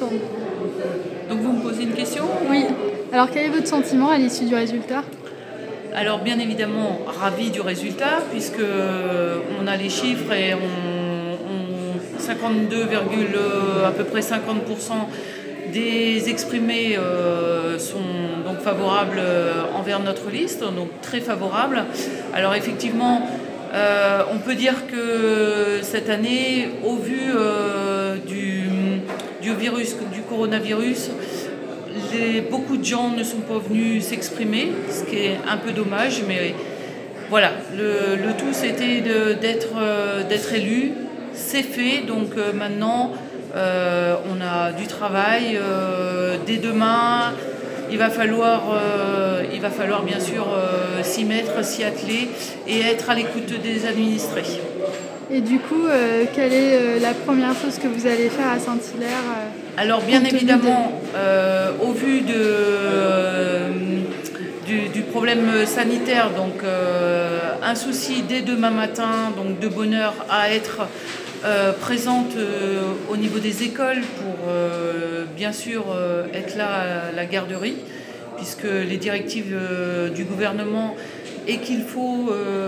tourne. Donc vous me posez une question? Oui. Alors quel est votre sentiment à l'issue du résultat? Alors bien évidemment ravi du résultat puisque on a les chiffres et on 52, à peu près 50% des exprimés sont donc favorables envers notre liste, donc très favorables. Alors effectivement, on peut dire que cette année, au vu du coronavirus, beaucoup de gens ne sont pas venus s'exprimer, ce qui est un peu dommage, mais voilà, le tout c'était d'être élu, c'est fait, donc maintenant on a du travail. Dès demain, il va falloir bien sûr s'y mettre, s'y atteler et être à l'écoute des administrés. Et du coup, quelle est la première chose que vous allez faire à Saint-Hilaire? Alors bien évidemment, au vu du problème sanitaire, donc un souci dès demain matin, donc de bonne heure, à être présente au niveau des écoles pour bien sûr être là à la garderie, puisque les directives du gouvernement est qu'il faut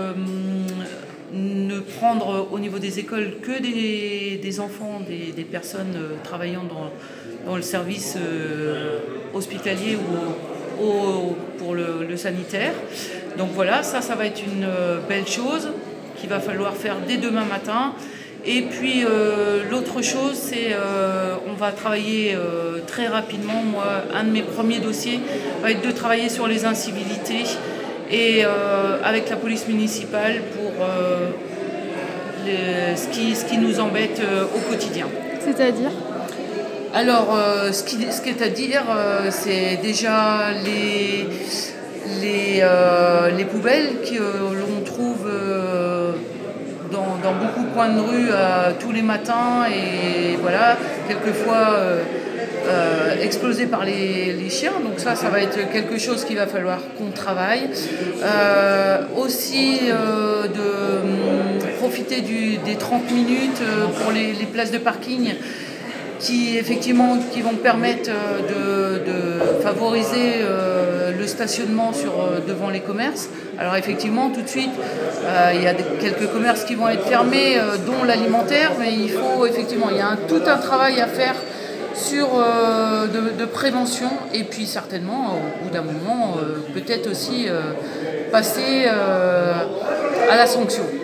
ne prendre au niveau des écoles que des enfants, des personnes travaillant dans le service hospitalier ou pour le sanitaire. Donc voilà, ça va être une belle chose qu'il va falloir faire dès demain matin. Et puis l'autre chose, c'est on va travailler très rapidement. Moi, un de mes premiers dossiers va être de travailler sur les incivilités et avec la police municipale pour ce qui nous embête au quotidien. C'est-à-dire? Alors, ce qui est à dire, c'est déjà les poubelles que l'on trouve dans beaucoup de coins de rue tous les matins et voilà, quelquefois explosées par les chiens. Donc ça va être quelque chose qu'il va falloir qu'on travaille. Aussi de profiter des 30 minutes pour les places de parking qui vont permettre de favoriser le stationnement devant les commerces. Alors effectivement, tout de suite, il y a quelques commerces qui vont être fermés, dont l'alimentaire, mais il y a tout un travail à faire de prévention et puis certainement, au bout d'un moment, peut-être aussi passer à la sanction.